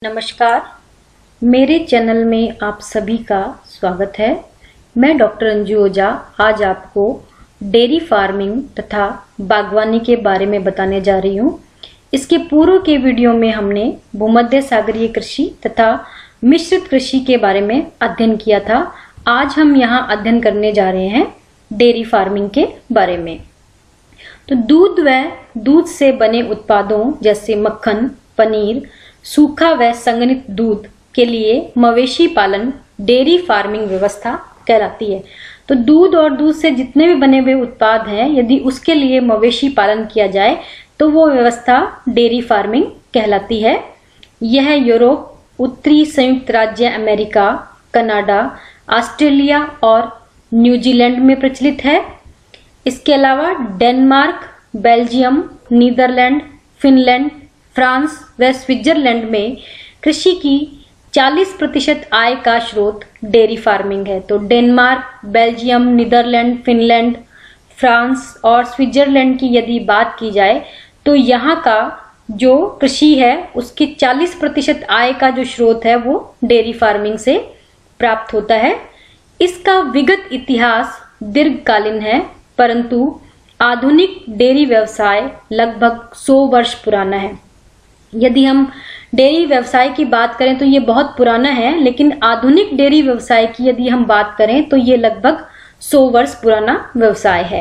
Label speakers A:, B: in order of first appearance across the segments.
A: नमस्कार, मेरे चैनल में आप सभी का स्वागत है। मैं डॉक्टर अंजू ओझा आज आपको डेयरी फार्मिंग तथा बागवानी के बारे में बताने जा रही हूँ। इसके पूर्व के वीडियो में हमने भूमध्य सागरीय कृषि तथा मिश्रित कृषि के बारे में अध्ययन किया था। आज हम यहाँ अध्ययन करने जा रहे हैं डेयरी फार्मिंग के बारे में। तो दूध व दूध से बने उत्पादों जैसे मक्खन, पनीर, सूखा व संघनित दूध के लिए मवेशी पालन डेयरी फार्मिंग व्यवस्था कहलाती है। तो दूध और दूध से जितने भी बने हुए उत्पाद हैं, यदि उसके लिए मवेशी पालन किया जाए तो वो व्यवस्था डेयरी फार्मिंग कहलाती है। यह यूरोप, उत्तरी संयुक्त राज्य अमेरिका, कनाडा, ऑस्ट्रेलिया और न्यूजीलैंड में प्रचलित है। इसके अलावा Denmark, Belgium, Netherlands, Finland, France व स्विट्जरलैंड में कृषि की 40% आय का स्रोत डेयरी फार्मिंग है। तो Denmark, Belgium, Netherlands, Finland, France और स्विट्जरलैंड की यदि बात की जाए तो यहाँ का जो कृषि है उसकी 40% आय का जो स्रोत है वो डेयरी फार्मिंग से प्राप्त होता है। इसका विगत इतिहास दीर्घकालीन है, परंतु आधुनिक डेयरी व्यवसाय लगभग 100 वर्ष पुराना है। यदि हम डेयरी व्यवसाय की बात करें तो ये बहुत पुराना है, लेकिन आधुनिक डेयरी व्यवसाय की यदि हम बात करें तो ये लगभग 100 वर्ष पुराना व्यवसाय है।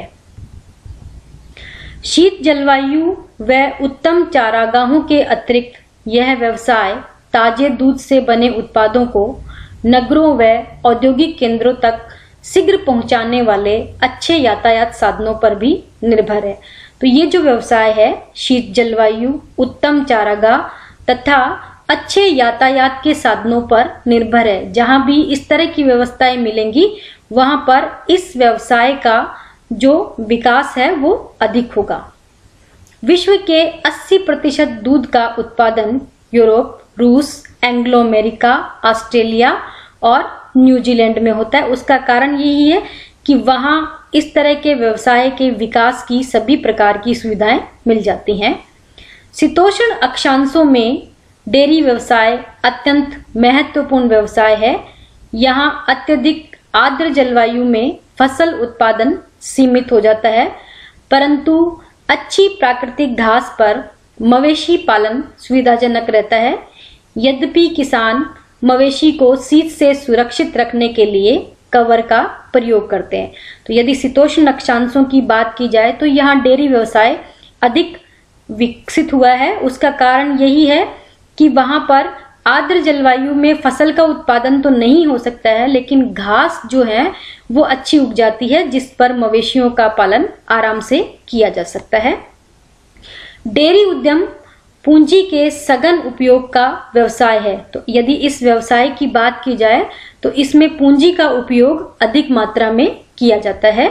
A: शीत जलवायु व उत्तम चारागाहों के अतिरिक्त यह व्यवसाय ताजे दूध से बने उत्पादों को नगरों व औद्योगिक केंद्रों तक शीघ्र पहुंचाने वाले अच्छे यातायात साधनों पर भी निर्भर है। तो ये जो व्यवसाय है शीत जलवायु, उत्तम चारागाह तथा अच्छे यातायात के साधनों पर निर्भर है। जहां भी इस तरह की व्यवस्थाएं मिलेंगी वहां पर इस व्यवसाय का जो विकास है वो अधिक होगा। विश्व के 80% दूध का उत्पादन यूरोप, रूस, एंग्लो अमेरिका, ऑस्ट्रेलिया और न्यूजीलैंड में होता है। उसका कारण यही है कि वहां इस तरह के व्यवसाय के विकास की सभी प्रकार की सुविधाएं मिल जाती हैं। शीतोष्ण अक्षांशों में डेयरी व्यवसाय अत्यंत महत्वपूर्ण व्यवसाय है। यहाँ अत्यधिक आर्द्र जलवायु में फसल उत्पादन सीमित हो जाता है, परंतु अच्छी प्राकृतिक घास पर मवेशी पालन सुविधाजनक रहता है। यद्यपि किसान मवेशी को शीत से सुरक्षित रखने के लिए कवर का प्रयोग करते हैं। तो यदि शीतोष्ण अक्षांशों की बात की जाए तो यहाँ डेयरी व्यवसाय अधिक विकसित हुआ है। उसका कारण यही है कि वहां पर आर्द्र जलवायु में फसल का उत्पादन तो नहीं हो सकता है, लेकिन घास जो है वो अच्छी उग जाती है, जिस पर मवेशियों का पालन आराम से किया जा सकता है। डेयरी उद्यम पूंजी के सघन उपयोग का व्यवसाय है। तो यदि इस व्यवसाय की बात की जाए तो इसमें पूंजी का उपयोग अधिक मात्रा में किया जाता है।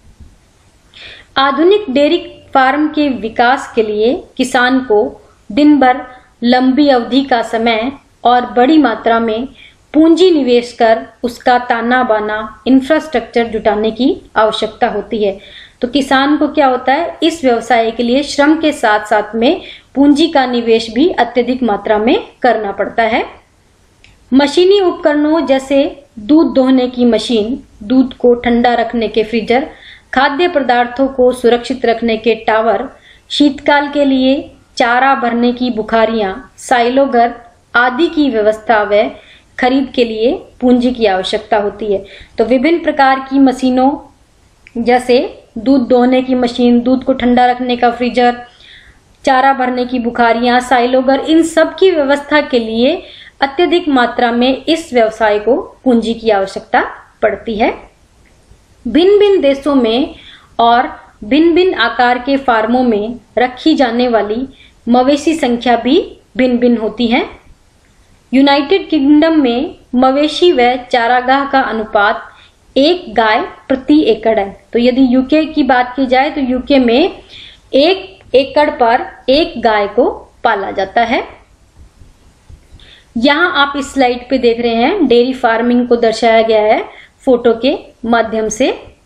A: आधुनिक डेयरी फार्म के विकास के लिए किसान को दिन भर लंबी अवधि का समय और बड़ी मात्रा में पूंजी निवेश कर उसका ताना बाना इंफ्रास्ट्रक्चर जुटाने की आवश्यकता होती है। तो किसान को क्या होता है, इस व्यवसाय के लिए श्रम के साथ साथ में पूंजी का निवेश भी अत्यधिक मात्रा में करना पड़ता है। मशीनी उपकरणों जैसे दूध दोहने की मशीन, दूध को ठंडा रखने के फ्रीजर, खाद्य पदार्थों को सुरक्षित रखने के टावर, शीतकाल के लिए चारा भरने की बुखारियां, साइलोगर आदि की व्यवस्था व खरीद के लिए पूंजी की आवश्यकता होती है। तो विभिन्न प्रकार की मशीनों जैसे दूध दोहने की मशीन, दूध को ठंडा रखने का फ्रीजर, चारा भरने की बुखारियां, साइलोगर, इन सब की व्यवस्था के लिए अत्यधिक मात्रा में इस व्यवसाय को पूंजी की आवश्यकता पड़ती है। भिन्न भिन्न देशों में और भिन्न भिन्न आकार के फार्मों में रखी जाने वाली मवेशी संख्या भी भिन्न भिन्न होती है। यूनाइटेड किंगडम में मवेशी व चारागाह का अनुपात 1 गाय प्रति एकड़ है। तो यदि यूके की बात की जाए तो यूके में 1 एकड़ पर 1 गाय को पाला जाता है। यहाँ आप इस स्लाइड पे देख रहे हैं डेयरी फार्मिंग को दर्शाया गया है फोटो के माध्यम से।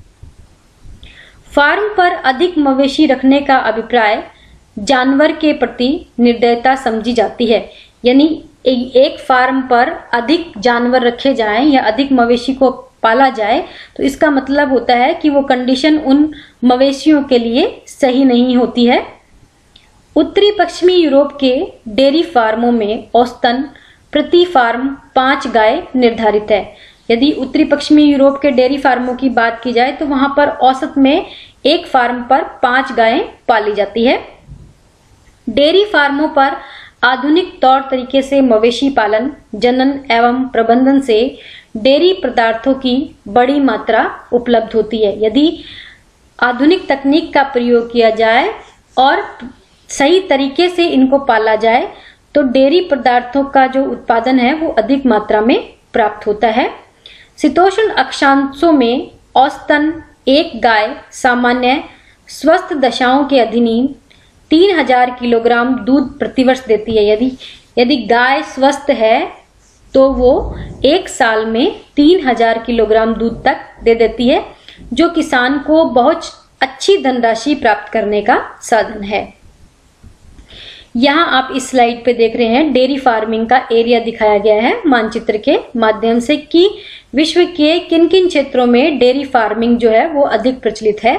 A: फार्म पर अधिक मवेशी रखने का अभिप्राय जानवर के प्रति निर्दयता समझी जाती है। यानी एक फार्म पर अधिक जानवर रखे जाएं या अधिक मवेशी को पाला जाए, तो इसका मतलब होता है कि वो कंडीशन उन मवेशियों के लिए सही नहीं होती है। उत्तरी पश्चिमी यूरोप के डेयरी फार्मों में औसतन प्रति फार्म 5 गाय निर्धारित है। यदि उत्तरी पश्चिमी यूरोप के डेयरी फार्मों की बात की जाए तो वहां पर औसत में एक फार्म पर 5 गायें पाली जाती है। डेयरी फार्मों पर आधुनिक तौर तरीके से मवेशी पालन, जनन एवं प्रबंधन से डेयरी पदार्थों की बड़ी मात्रा उपलब्ध होती है। यदि आधुनिक तकनीक का प्रयोग किया जाए और सही तरीके से इनको पाला जाए तो डेयरी पदार्थों का जो उत्पादन है वो अधिक मात्रा में प्राप्त होता है। शीतोष्ण अक्षांशों में औसतन एक गाय सामान्य स्वस्थ दशाओं के अधीन 3000 किलोग्राम दूध प्रतिवर्ष देती है। यदि गाय स्वस्थ है तो वो एक साल में 3000 किलोग्राम दूध तक दे देती है, जो किसान को बहुत अच्छी धनराशि प्राप्त करने का साधन है। यहाँ आप इस स्लाइड पे देख रहे हैं डेयरी फार्मिंग का एरिया दिखाया गया है मानचित्र के माध्यम से कि विश्व के किन किन क्षेत्रों में डेयरी फार्मिंग जो है वो अधिक प्रचलित है।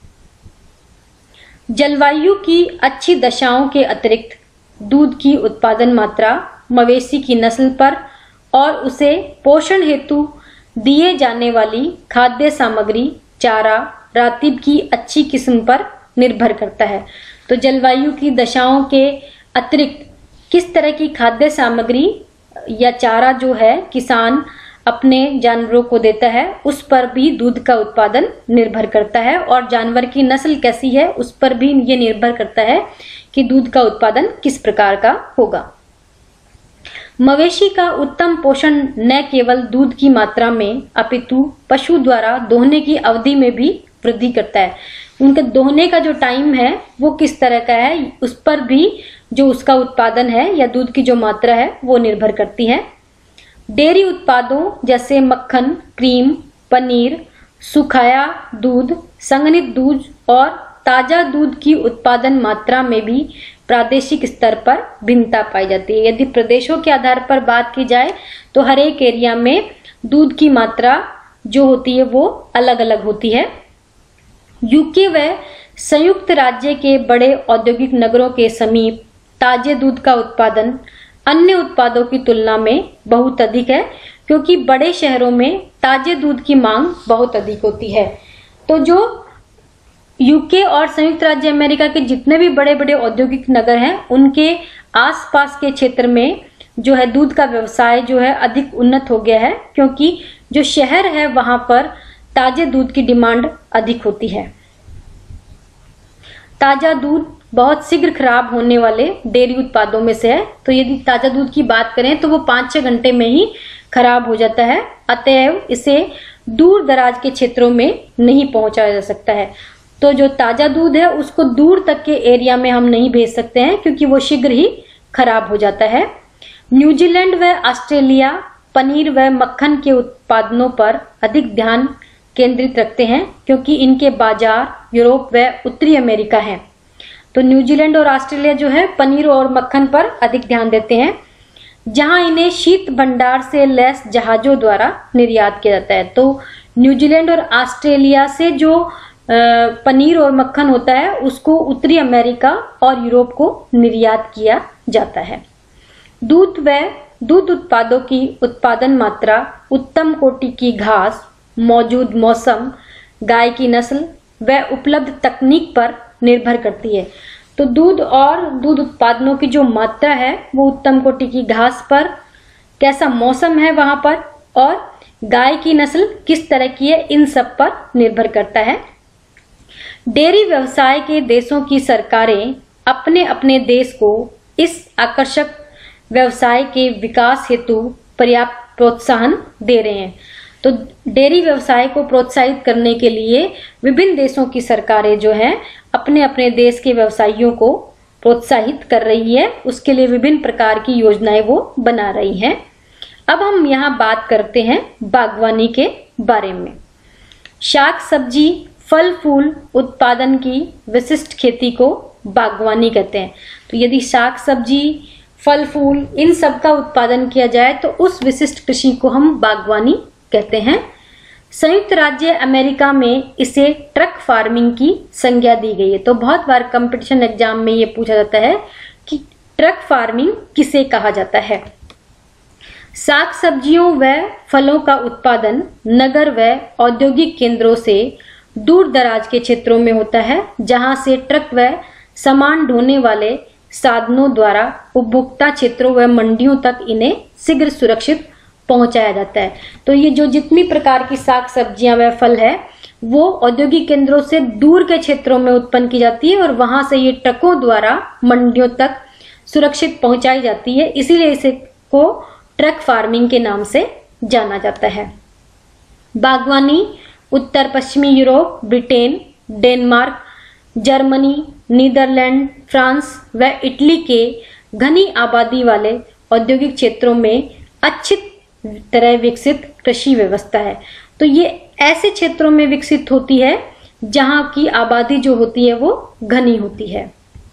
A: जलवायु की अच्छी दशाओं के अतिरिक्त दूध की उत्पादन मात्रा, मवेशी की नस्ल पर और उसे पोषण हेतु दिए जाने वाली खाद्य सामग्री, चारा, रातिब की अच्छी किस्म पर निर्भर करता है। तो जलवायु की दशाओं के अतिरिक्त किस तरह की खाद्य सामग्री या चारा जो है किसान अपने जानवरों को देता है, उस पर भी दूध का उत्पादन निर्भर करता है, और जानवर की नस्ल कैसी है उस पर भी ये निर्भर करता है कि दूध का उत्पादन किस प्रकार का होगा। मवेशी का उत्तम पोषण न केवल दूध की मात्रा में अपितु पशु द्वारा दोहने की अवधि में भी वृद्धि करता है। उनके दोहने का जो टाइम है वो किस तरह का है उस पर भी जो उसका उत्पादन है या दूध की जो मात्रा है वो निर्भर करती है। डेयरी उत्पादों जैसे मक्खन, क्रीम, पनीर, सुखाया दूध, संघनित दूध और ताजा दूध की उत्पादन मात्रा में भी प्रादेशिक स्तर पर भिन्नता पाई जाती है। यदि प्रदेशों के आधार पर बात की जाए तो हर एक एरिया में दूध की मात्रा जो होती है वो अलग अलग होती है। यूके व संयुक्त राज्य के बड़े औद्योगिक नगरों के समीप ताजे दूध का उत्पादन अन्य उत्पादों की तुलना में बहुत अधिक है, क्योंकि बड़े शहरों में ताजे दूध की मांग बहुत अधिक होती है। तो जो यूके और संयुक्त राज्य अमेरिका के जितने भी बड़े बड़े औद्योगिक नगर हैं उनके आसपास के क्षेत्र में जो है दूध का व्यवसाय जो है अधिक उन्नत हो गया है, क्योंकि जो शहर है वहां पर ताजे दूध की डिमांड अधिक होती है। ताजा दूध बहुत शीघ्र खराब होने वाले डेयरी उत्पादों में से है। तो यदि ताजा दूध की बात करें तो वो 5-6 घंटे में ही खराब हो जाता है, अतएव इसे दूर दराज के क्षेत्रों में नहीं पहुंचाया जा सकता है। तो जो ताजा दूध है उसको दूर तक के एरिया में हम नहीं भेज सकते हैं, क्योंकि वो शीघ्र ही खराब हो जाता है। न्यूजीलैंड व ऑस्ट्रेलिया पनीर व मक्खन के उत्पादनों पर अधिक ध्यान केंद्रित रखते हैं, क्योंकि इनके बाजार यूरोप व उत्तरी अमेरिका हैं। तो न्यूजीलैंड और ऑस्ट्रेलिया जो है पनीर और मक्खन पर अधिक ध्यान देते हैं, जहां इन्हें शीत भंडार से लैस जहाजों द्वारा निर्यात किया जाता है। तो न्यूजीलैंड और ऑस्ट्रेलिया से जो पनीर और मक्खन होता है उसको उत्तरी अमेरिका और यूरोप को निर्यात किया जाता है। दूध व दूध उत्पादों की उत्पादन मात्रा उत्तम कोटि की घास, मौजूद मौसम, गाय की नस्ल व उपलब्ध तकनीक पर निर्भर करती है। तो दूध और दूध उत्पादनों की जो मात्रा है वो उत्तम कोटि की घास पर, कैसा मौसम है वहां पर, और गाय की नस्ल किस तरह की है, इन सब पर निर्भर करता है। डेयरी व्यवसाय के देशों की सरकारें अपने अपने देश को इस आकर्षक व्यवसाय के विकास हेतु पर्याप्त प्रोत्साहन दे रहे हैं। तो डेयरी व्यवसाय को प्रोत्साहित करने के लिए विभिन्न देशों की सरकारें जो हैं अपने अपने देश के व्यवसायियों को प्रोत्साहित कर रही है, उसके लिए विभिन्न प्रकार की योजनाएं वो बना रही हैं। अब हम यहाँ बात करते हैं बागवानी के बारे में। शाक सब्जी, फल फूल उत्पादन की विशिष्ट खेती को बागवानी कहते हैं। तो यदि शाक सब्जी, फल फूल, इन सब का उत्पादन किया जाए तो उस विशिष्ट कृषि को हम बागवानी कहते हैं। संयुक्त राज्य अमेरिका में इसे ट्रक फार्मिंग की संज्ञा दी गई है। तो बहुत बार कंपटीशन एग्जाम में ये पूछा जाता है कि ट्रक फार्मिंग किसे कहा जाता है। साग सब्जियों व फलों का उत्पादन नगर व औद्योगिक केंद्रों से दूर दराज के क्षेत्रों में होता है, जहां से ट्रक व सामान ढोने वाले साधनों द्वारा उपभोक्ता क्षेत्रों व मंडियों तक इन्हें शीघ्र सुरक्षित पहुंचाया जाता है। तो ये जो जितनी प्रकार की साग सब्जियां व फल है वो औद्योगिक केंद्रों से दूर के क्षेत्रों में उत्पन्न की जाती है और वहां से ये ट्रकों द्वारा मंडियों तक सुरक्षित पहुंचाई जाती है, इसीलिए इसे को ट्रक फार्मिंग के नाम से जाना जाता है। बागवानी उत्तर पश्चिमी Europe, Britain, Denmark, Germany, Netherlands, France व इटली के घनी आबादी वाले औद्योगिक क्षेत्रों में अच्छी तरह विकसित कृषि व्यवस्था है। तो ये ऐसे क्षेत्रों में विकसित होती है जहां की आबादी जो होती है वो घनी होती है।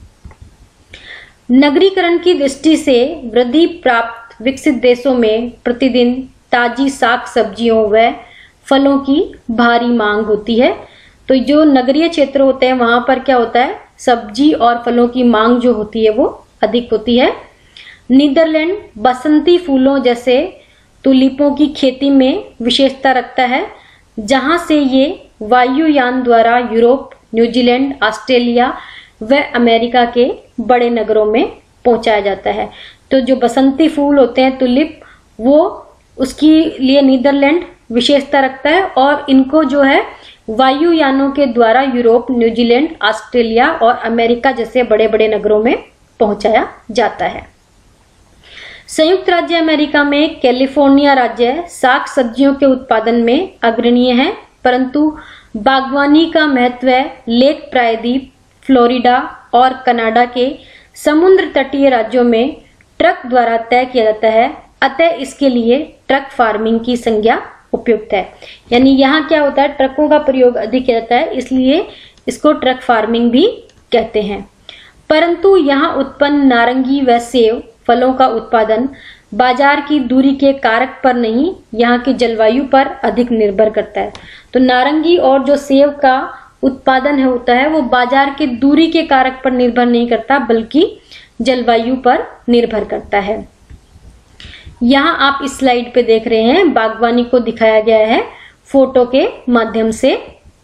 A: नगरीकरण की दृष्टि से वृद्धि प्राप्त विकसित देशों में प्रतिदिन ताजी साग सब्जियों व फलों की भारी मांग होती है। तो जो नगरीय क्षेत्र होते हैं वहां पर क्या होता है, सब्जी और फलों की मांग जो होती है वो अधिक होती है। नीदरलैंड बसंती फूलों जैसे तुलिपों की खेती में विशेषता रखता है, जहां से ये वायुयान द्वारा यूरोप, न्यूजीलैंड, ऑस्ट्रेलिया व अमेरिका के बड़े नगरों में पहुंचाया जाता है। तो जो बसंती फूल होते हैं तुलिप, वो उसके लिए नीदरलैंड विशेषता रखता है और इनको जो है वायुयानों के द्वारा यूरोप, न्यूजीलैंड, ऑस्ट्रेलिया और अमेरिका जैसे बड़े बड़े नगरों में पहुंचाया जाता है। संयुक्त राज्य अमेरिका में कैलिफोर्निया राज्य साग सब्जियों के उत्पादन में अग्रणीय है, परंतु बागवानी का महत्व लेक प्रायद्वीप, फ्लोरिडा और कनाडा के समुद्र तटीय राज्यों में ट्रक द्वारा तय किया जाता है, अतः इसके लिए ट्रक फार्मिंग की संज्ञा उपयुक्त है। यानी यहाँ क्या होता है, ट्रकों का प्रयोग अधिक किया जाता है, इसलिए इसको ट्रक फार्मिंग भी कहते हैं। परंतु यहाँ उत्पन्न नारंगी व सेब फलों का उत्पादन बाजार की दूरी के कारक पर नहीं, यहाँ की जलवायु पर अधिक निर्भर करता है। तो नारंगी और जो सेब का उत्पादन होता है वो बाजार के दूरी के कारक पर निर्भर नहीं करता, बल्कि जलवायु पर निर्भर करता है। यहाँ आप इस स्लाइड पे देख रहे हैं बागवानी को दिखाया गया है फोटो के माध्यम से।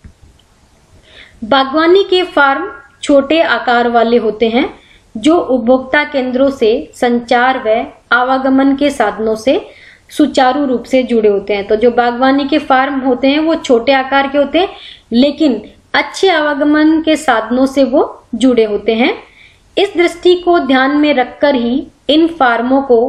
A: बागवानी के फार्म छोटे आकार वाले होते हैं जो उपभोक्ता केंद्रों से संचार व आवागमन के साधनों से सुचारू रूप से जुड़े होते हैं। तो जो बागवानी के फार्म होते हैं वो छोटे आकार के होते हैं, लेकिन अच्छे आवागमन के साधनों से वो जुड़े होते हैं। इस दृष्टि को ध्यान में रखकर ही इन फार्मों को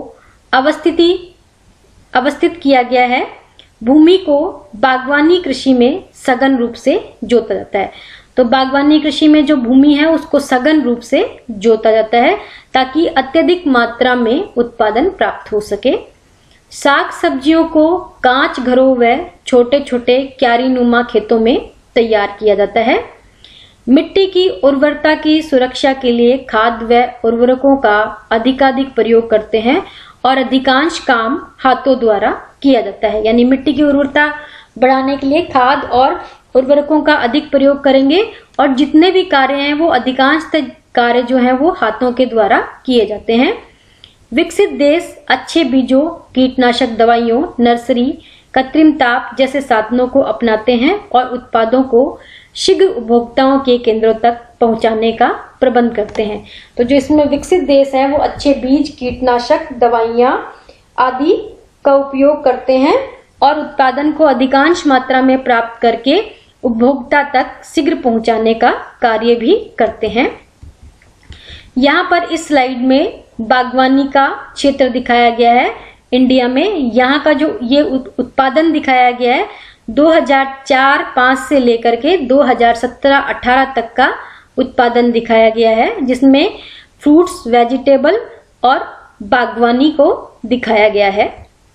A: अवस्थित किया गया है। भूमि को बागवानी कृषि में सघन रूप से जोता जाता है। तो बागवानी कृषि में जो भूमि है उसको सघन रूप से जोता जाता है ताकि अत्यधिक मात्रा में उत्पादन प्राप्त हो सके। साग सब्जियों को कांच घरों व छोटे छोटे क्यारीनुमा खेतों में तैयार किया जाता है। मिट्टी की उर्वरता की सुरक्षा के लिए खाद व उर्वरकों का अधिकाधिक प्रयोग करते हैं और अधिकांश काम हाथों द्वारा किया जाता है। यानी मिट्टी की उर्वरता बढ़ाने के लिए खाद और उर्वरकों का अधिक प्रयोग करेंगे और जितने भी कार्य हैं वो अधिकांश कार्य जो हैं वो हाथों के द्वारा किए जाते हैं। विकसित देश अच्छे बीजों, कीटनाशक दवाइयों, नर्सरी, कृत्रिम ताप जैसे साधनों को अपनाते हैं और उत्पादों को शीघ्र उपभोक्ताओं के केंद्रों तक पहुंचाने का प्रबंध करते हैं। तो जो इसमें विकसित देश है वो अच्छे बीज, कीटनाशक दवाइयां आदि का उपयोग करते हैं और उत्पादन को अधिकांश मात्रा में प्राप्त करके उपभोक्ता तक शीघ्र पहुंचाने का कार्य भी करते हैं। यहाँ पर इस स्लाइड में बागवानी का क्षेत्र दिखाया गया है इंडिया में। यहाँ का जो ये उत्पादन दिखाया गया है 2004-05 से लेकर के 2017-18 तक का उत्पादन दिखाया गया है, जिसमें फ्रूट्स, वेजिटेबल और बागवानी को दिखाया गया है।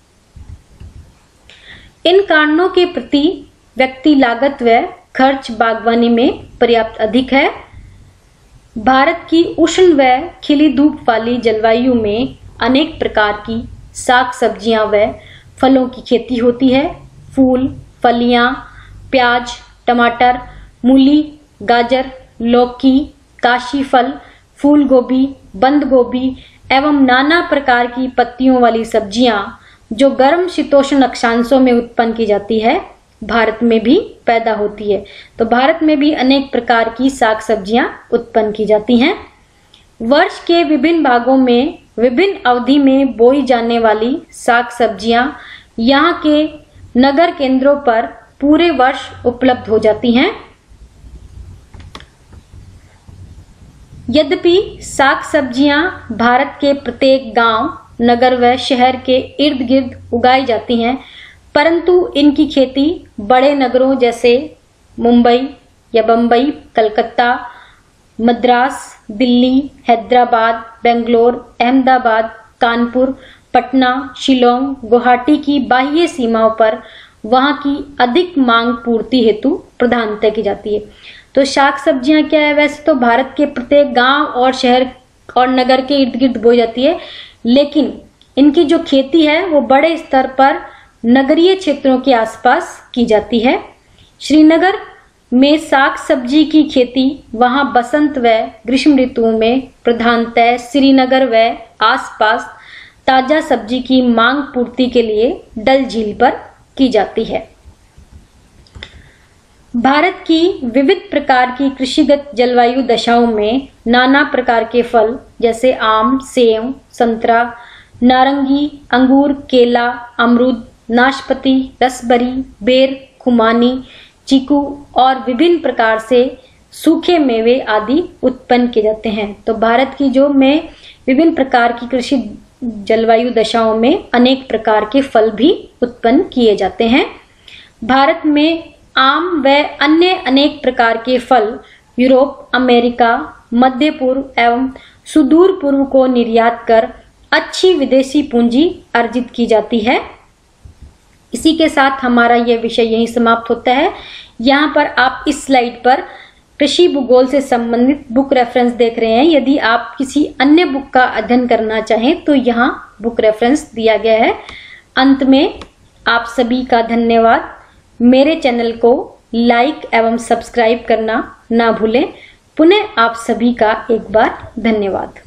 A: इन कारणों के प्रति व्यक्ति लागत व खर्च बागवानी में पर्याप्त अधिक है। भारत की उष्ण व खिली धूप वाली जलवायु में अनेक प्रकार की साग सब्जियां व फलों की खेती होती है। फूल, फलियां, प्याज, टमाटर, मूली, गाजर, लौकी, काशी फल, फूल गोभी, बंद गोभी एवं नाना प्रकार की पत्तियों वाली सब्जियां जो गर्म शीतोष्ण अक्षांशों में उत्पन्न की जाती है, भारत में भी पैदा होती है। तो भारत में भी अनेक प्रकार की साग सब्जियां उत्पन्न की जाती हैं। वर्ष के विभिन्न भागों में विभिन्न अवधि में बोई जाने वाली साग सब्जियां यहाँ के नगर केंद्रों पर पूरे वर्ष उपलब्ध हो जाती हैं। यद्यपि साग सब्जियां भारत के प्रत्येक गांव, नगर व शहर के इर्द गिर्द उगाई जाती हैं, परंतु इनकी खेती बड़े नगरों जैसे मुंबई या बंबई, कलकत्ता, मद्रास, दिल्ली, हैदराबाद, बेंगलोर, अहमदाबाद, कानपुर, पटना, शिलोंग, गुवाहाटी की बाह्य सीमाओं पर वहां की अधिक मांग पूर्ति हेतु प्रधानता की जाती है। तो साग सब्जियां क्या है, वैसे तो भारत के प्रत्येक गांव और शहर और नगर के इर्द गिर्द बोई जाती है, लेकिन इनकी जो खेती है वो बड़े स्तर पर नगरीय क्षेत्रों के आसपास की जाती है। श्रीनगर में साग सब्जी की खेती वहां बसंत व ग्रीष्म ऋतुओं में प्रधानतः श्रीनगर व आसपास ताजा सब्जी की मांग पूर्ति के लिए डल झील पर की जाती है। भारत की विविध प्रकार की कृषिगत जलवायु दशाओं में नाना प्रकार के फल जैसे आम, सेब, संतरा, नारंगी, अंगूर, केला, अमरूद, नाशपाती, रसबरी, बेर, खुमानी, चीकू और विभिन्न प्रकार से सूखे मेवे आदि उत्पन्न किए जाते हैं। तो भारत की जो में विभिन्न प्रकार की कृषि जलवायु दशाओं में अनेक प्रकार के फल भी उत्पन्न किए जाते हैं। भारत में आम व अन्य अनेक प्रकार के फल यूरोप, अमेरिका, मध्य पूर्व एवं सुदूर पूर्व को निर्यात कर अच्छी विदेशी पूंजी अर्जित की जाती है। इसी के साथ हमारा यह विषय यहीं समाप्त होता है। यहाँ पर आप इस स्लाइड पर कृषि भूगोल से संबंधित बुक रेफरेंस देख रहे हैं। यदि आप किसी अन्य बुक का अध्ययन करना चाहें तो यहाँ बुक रेफरेंस दिया गया है। अंत में आप सभी का धन्यवाद। मेरे चैनल को लाइक एवं सब्सक्राइब करना ना भूलें। पुनः आप सभी का एक बार धन्यवाद।